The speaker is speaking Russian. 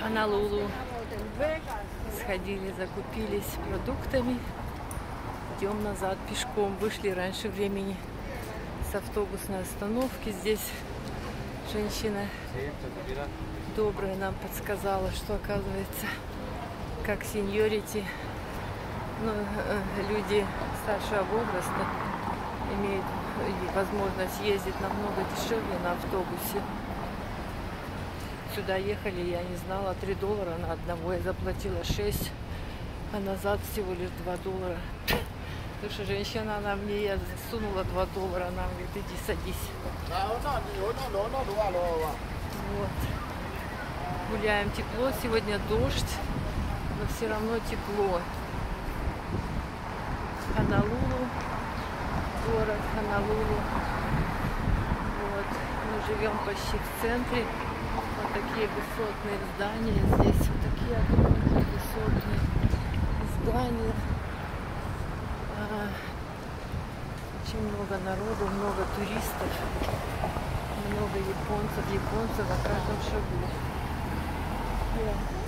Honolulu. Сходили, закупились продуктами. Идем назад пешком. Вышли раньше времени с автобусной остановки. Здесь женщина добрая нам подсказала, что оказывается, как сеньорити, люди старшего возраста имеют возможность ездить намного дешевле на автобусе. Сюда ехали, я не знала, $3 на одного. Я заплатила 6, а назад всего лишь $2. Потому что женщина, она мне, я засунула $2, она говорит, иди садись. Вот. Гуляем, тепло, сегодня дождь, но все равно тепло. Honolulu, город Honolulu. Вот. Мы живем почти в центре. Вот такие высотные здания. Здесь вот такие огромные высотные здания. Очень много народу, много туристов, много японцев на каждом шагу.